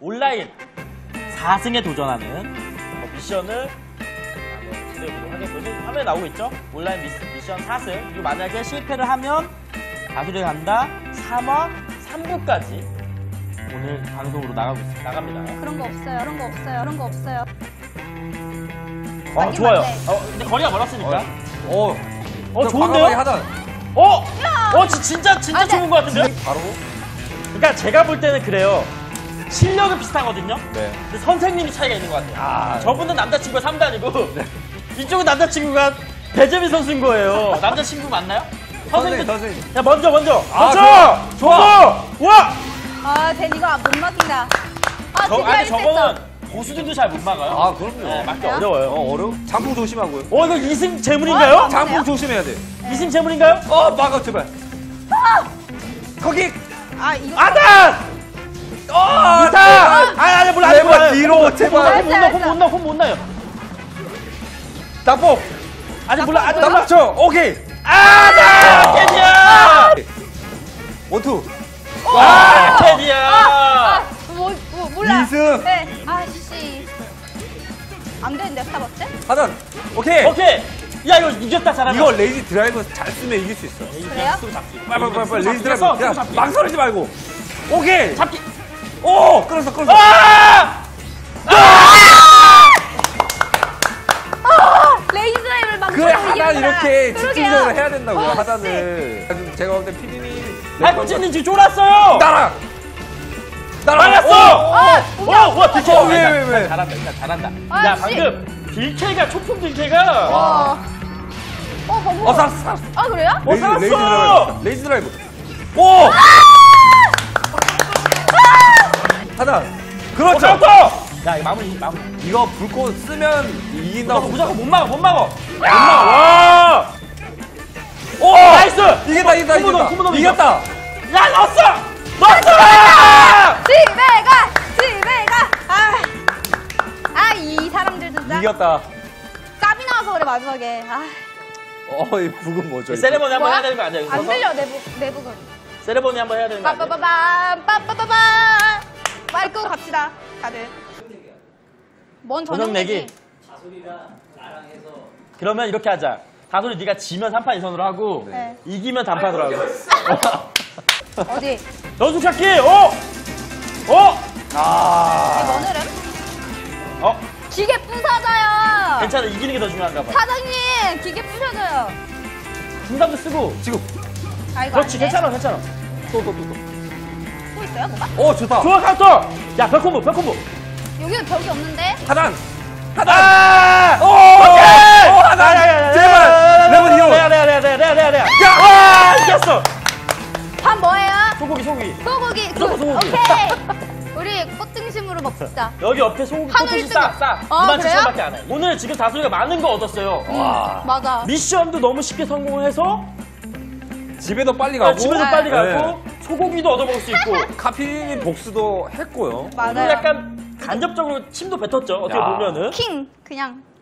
온라인 4승에 도전하는 미션을 기대해보도록 하겠고요. 화면에 나오고 있죠? 온라인 미션 4승. 그리고 만약에 실패를 하면 다수리 간다 3화 3부까지 오늘 방송으로 나갑니다. 그런 거 없어요. 그런 거 없어요. 그런 거 없어요. 좋아요. 근데 거리가 멀었으니까. 좋은데요? 하단. 진짜 좋은 것 같은데요? 바로. 그러니까 제가 볼 때는 그래요. 실력은 비슷하거든요. 네. 근데 선생님이 차이가 있는 것 같아요. 저분은 남자친구가 3단이고 이쪽은 남자친구가 배재민 선수인 거예요. 남자친구 맞나요? 선생님. 야 먼저. 좋아. 와. 댄 이거 못 막힌다. 아니 저거는 고수들도 잘 못 막아요. 그럼요. 네, 막기 어려워요. 어려워? 장풍 조심하고요. 이거 2승 재물인가요? 장풍 조심해야 돼. 2승 재물인가요? 막아, 제발. 거기! 이거. 아단! 이타! 아니, 몰라. 제발, 뒤로, 제발. 못 나요. 납법! 아직 몰라. 아직 나 몰라. 맞춰! 오케이! 아단! 캐디야! 원투! 와, 캐디야! 몰라. 2승! 네. 씨. 안 되는데, 스타벅스? 하단! 오케이! 야, 이거 이겼다, 잘하면. 이거 레이지 드라이브 잘 쓰면 이길 수 있어. 그래요? 빨리, 레이지 드라이브. 그냥 망설이지 말고. 오케이! 잡기. 끌었어. 레이지 드라이브를 막 그래, 하단 이렇게 그러게요. 집중적으로 해야 된다고요, 하단을. 제가 볼 때 피디님. 발코치님 지금 쫄았어요! 나랑! 말랐어! 와, 딜케. 왜? 잘한다, 일단 잘한다. 아, 야, 씨. 방금 딜케가, 초풍 딜케가. 방금. 살았어. 그래요? 살았어! 레이지 드라이브. 하단. 그렇죠. 잘했어! 야, 이거 마무리. 이거 불꽃 쓰면 이긴다고. 무조건 못 막아. 와! 나이스! 이겼다. 이겼다. 야, 넣었어! 집에 가! 이 사람들 진짜. 이겼다. 땀이 나와서 그래, 마지막에. 이 북은 뭐죠? 세레머니 한번 해야 되는 거 아니야? 안 들려, 내북은. 세레머니 한번 해야 되는 거 아니야? 빠빠빠밤. 빨리 끄고 갑시다, 다들. 뭔 저녁 내기. 그러면 이렇게 하자. 다솔이 네가 지면 3판 2선으로 하고 네. 이기면 단판으로 하고. 어디? 전숙 찾기! 오늘은? 기계 부서져요! 괜찮아, 이기는 게 더 중요한가 봐. 사장님, 기계 부셔져요. 중담도 쓰고. 지금. 이거 그렇지, 안 돼? 괜찮아. 또 있어요, 뭐가? 좋다. 좋아, 카운터! 야, 벽콤보. 여기는 벽이 없는데? 하단. 오케이! 하단. 제발. 레몬 히어. 레아. 와, 이겼어! 밥 뭐예요? 소고기. 소고기. 무조건 소고기. 오케이. 우리 꽃등심으로 먹자. 여기 옆에 소고기 하늘 소고기 싸. 뜨거. 27,000원밖에 안 해. 오늘 지금 다솔이가 많은 거 얻었어요. 맞아. 미션도 너무 쉽게 성공을 해서 집에도 빨리 가고. 집에도 빨리 가고 네. 소고기도 얻어먹을 수 있고 카피님 복수도 했고요. 그리고 맞아요. 약간 간접적으로 침도 뱉었죠. 어떻게 야. 보면은. 킹, 그냥.